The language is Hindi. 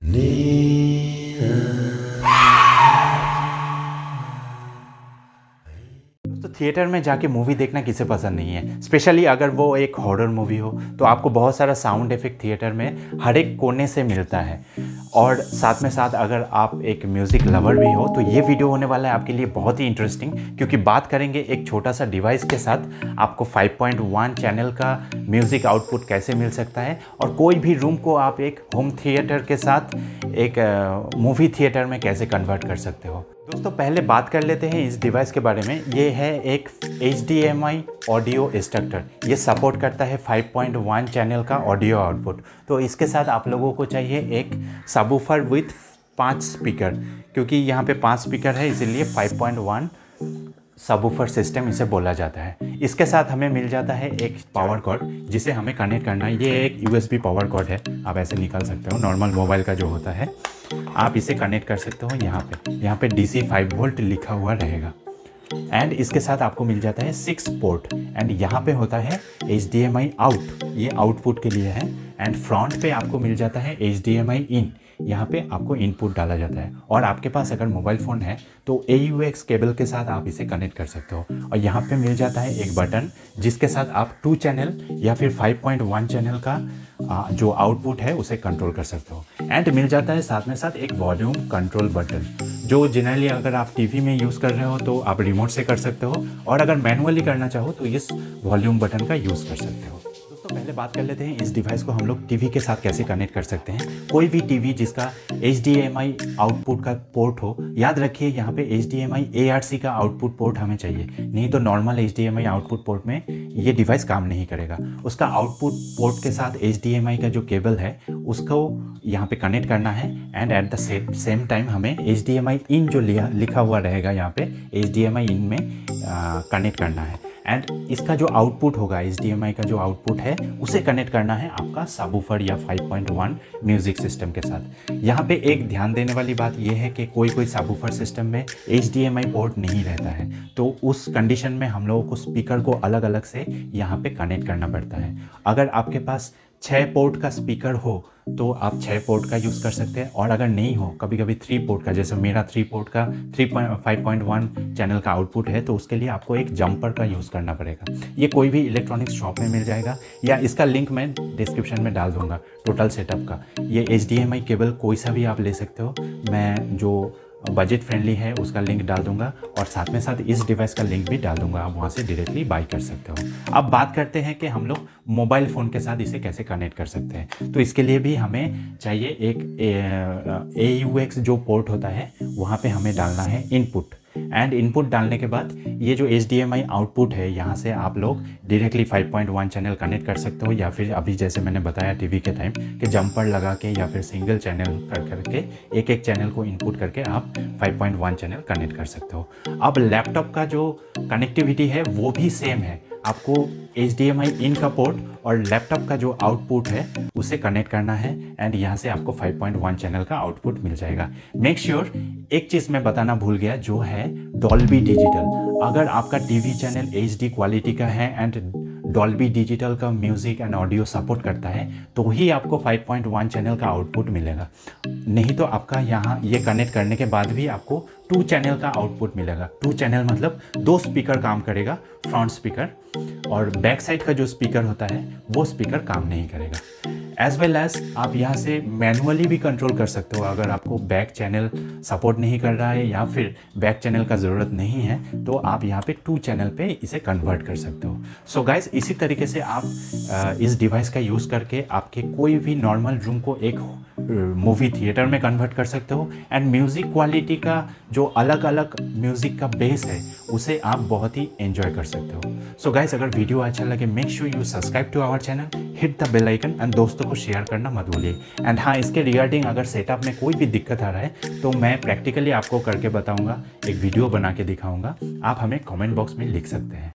दोस्तों थिएटर में जाके मूवी देखना किसे पसंद नहीं है। स्पेशली अगर वो एक हॉरर मूवी हो तो आपको बहुत सारा साउंड इफेक्ट थिएटर में हर एक कोने से मिलता है। और साथ में साथ अगर आप एक म्यूज़िक लवर भी हो तो ये वीडियो होने वाला है आपके लिए बहुत ही इंटरेस्टिंग, क्योंकि बात करेंगे एक छोटा सा डिवाइस के साथ आपको 5.1 चैनल का म्यूज़िक आउटपुट कैसे मिल सकता है और कोई भी रूम को आप एक होम थिएटर के साथ एक मूवी थिएटर में कैसे कन्वर्ट कर सकते हो। दोस्तों पहले बात कर लेते हैं इस डिवाइस के बारे में। ये है एक HDMI ऑडियो एक्सट्रैक्टर। ये सपोर्ट करता है 5.1 चैनल का ऑडियो आउटपुट। तो इसके साथ आप लोगों को चाहिए एक सबवूफर विथ 5 स्पीकर, क्योंकि यहाँ पे 5 स्पीकर है इसीलिए 5.1 सबवूफर सिस्टम इसे बोला जाता है। इसके साथ हमें मिल जाता है एक पावर कॉर्ड जिसे हमें कनेक्ट करना है। ये एक USB पावर कॉर्ड है, आप ऐसे निकाल सकते हो, नॉर्मल मोबाइल का जो होता है। आप इसे कनेक्ट कर सकते हो यहाँ पे DC 5 वोल्ट लिखा हुआ रहेगा। एंड इसके साथ आपको मिल जाता है 6 पोर्ट एंड यहाँ पे होता है HDMI आउट, ये आउटपुट के लिए है। एंड फ्रंट पे आपको मिल जाता है HDMI इन, यहाँ पे आपको इनपुट डाला जाता है। और आपके पास अगर मोबाइल फ़ोन है तो AUX केबल के साथ आप इसे कनेक्ट कर सकते हो। और यहाँ पे मिल जाता है एक बटन जिसके साथ आप 2 चैनल या फिर 5.1 चैनल का जो आउटपुट है उसे कंट्रोल कर सकते हो। एंड मिल जाता है साथ में साथ एक वॉल्यूम कंट्रोल बटन, जो जनरली अगर आप टीवी में यूज़ कर रहे हो तो आप रिमोट से कर सकते हो, और अगर मैनुअली करना चाहो तो इस वॉल्यूम बटन का यूज़ कर सकते हो। दोस्तों पहले बात कर लेते हैं इस डिवाइस को हम लोग टीवी के साथ कैसे कनेक्ट कर सकते हैं। कोई भी टीवी जिसका HDMI आउटपुट का पोर्ट हो, याद रखिए यहाँ पे HDMI ARC का आउटपुट पोर्ट हमें चाहिए, नहीं तो नॉर्मल HDMI आउटपुट पोर्ट में ये डिवाइस काम नहीं करेगा। उसका आउटपुट पोर्ट के साथ HDMI का जो केबल है उसको यहाँ पे कनेक्ट करना है। And at the same time हमें HDMI इन जो लिखा हुआ रहेगा यहाँ पे HDMI इन में कनेक्ट करना है। एंड इसका जो आउटपुट होगा HDMI का जो आउटपुट है उसे कनेक्ट करना है आपका सबवूफर या 5.1 म्यूज़िक सिस्टम के साथ। यहाँ पे एक ध्यान देने वाली बात यह है कि कोई सबवूफर सिस्टम में HDMI पोर्ट नहीं रहता है, तो उस कंडीशन में हम लोगों को स्पीकर को अलग अलग से यहाँ पे कनेक्ट करना पड़ता है। अगर आपके पास 6 पोर्ट का स्पीकर हो तो आप 6 पोर्ट का यूज़ कर सकते हैं, और अगर नहीं हो कभी कभी 3 पोर्ट का, जैसे मेरा 3 पोर्ट का 5.1 चैनल का आउटपुट है, तो उसके लिए आपको एक जंपर का यूज़ करना पड़ेगा। ये कोई भी इलेक्ट्रॉनिक्स शॉप में मिल जाएगा, या इसका लिंक मैं डिस्क्रिप्शन में डाल दूंगा टोटल सेटअप का। ये HDMI केबल कोई सा भी आप ले सकते हो, मैं जो बजट फ्रेंडली है उसका लिंक डाल दूंगा, और साथ में साथ इस डिवाइस का लिंक भी डाल दूंगा, आप वहाँ से डायरेक्टली बाई कर सकते हो। अब बात करते हैं कि हम लोग मोबाइल फ़ोन के साथ इसे कैसे कनेक्ट कर सकते हैं। तो इसके लिए भी हमें चाहिए एक AUX जो पोर्ट होता है वहाँ पे हमें डालना है इनपुट। एंड इनपुट डालने के बाद ये जो HDMI आउटपुट है यहाँ से आप लोग डायरेक्टली 5.1 चैनल कनेक्ट कर सकते हो, या फिर अभी जैसे मैंने बताया टीवी के टाइम कि जंपर लगा के या फिर सिंगल चैनल करके एक चैनल को इनपुट करके आप 5.1 चैनल कनेक्ट कर सकते हो। अब लैपटॉप का जो कनेक्टिविटी है वो भी सेम है, आपको HDMI इन का पोर्ट और लैपटॉप का जो आउटपुट है उसे कनेक्ट करना है। एंड यहाँ से आपको 5.1 चैनल का आउटपुट मिल जाएगा। मेक श्योर एक चीज़ मैं बताना भूल गया, जो है डॉल्बी डिजिटल। अगर आपका टीवी चैनल HD क्वालिटी का है एंड डॉल्बी डिजिटल का म्यूज़िक एंड ऑडियो सपोर्ट करता है तो ही आपको 5.1 चैनल का आउटपुट मिलेगा, नहीं तो आपका यहाँ ये कनेक्ट करने के बाद भी आपको 2 चैनल का आउटपुट मिलेगा। 2 चैनल मतलब 2 स्पीकर काम करेगा, फ्रंट स्पीकर, और बैक साइड का जो स्पीकर होता है वो स्पीकर काम नहीं करेगा। एज वेल एज आप यहाँ से मैनुअली भी कंट्रोल कर सकते हो। अगर आपको बैक चैनल सपोर्ट नहीं कर रहा है या फिर बैक चैनल का ज़रूरत नहीं है तो आप यहाँ पे 2 चैनल पे इसे कन्वर्ट कर सकते हो। सो गाइस, इसी तरीके से आप इस डिवाइस का यूज़ करके आपके कोई भी नॉर्मल रूम को एक मूवी थिएटर में कन्वर्ट कर सकते हो। एंड म्यूज़िक क्वालिटी का जो अलग अलग म्यूज़िक का बेस है उसे आप बहुत ही एंजॉय कर सकते हो। सो गाइस, अगर वीडियो अच्छा लगे make sure you subscribe to our channel, hit the bell icon and दोस्तों को शेयर करना मत भूलिए। एंड हाँ, इसके रिगार्डिंग अगर सेटअप में कोई भी दिक्कत आ रहा है तो मैं प्रैक्टिकली आपको करके बताऊंगा, एक वीडियो बना के दिखाऊंगा, आप हमें कमेंट बॉक्स में लिख सकते हैं।